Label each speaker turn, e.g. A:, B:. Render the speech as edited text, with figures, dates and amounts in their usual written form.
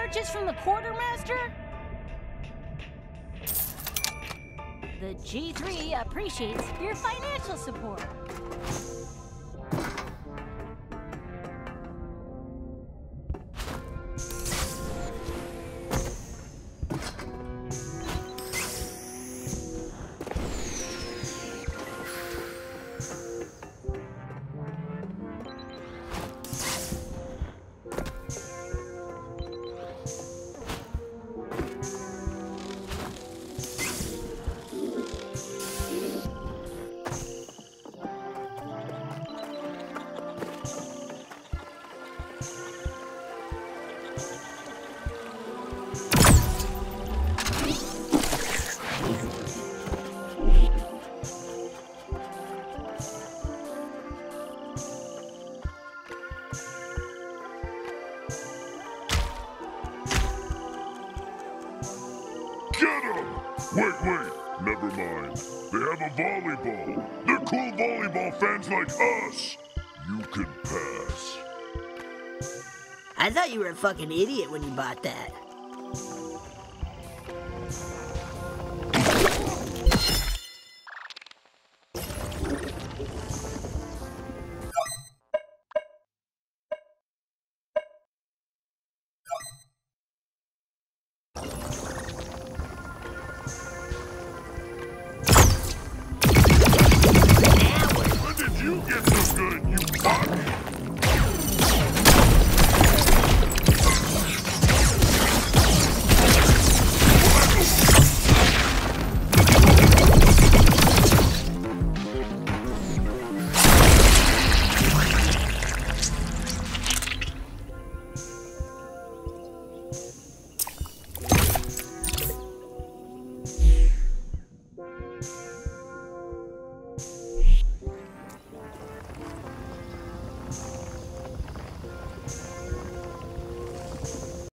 A: charges from the quartermaster? The G3 appreciates your financial support.
B: Wait, never mind. They have a volleyball. They're cool volleyball fans like us. You can pass.
C: I thought you were a fucking idiot when you bought that.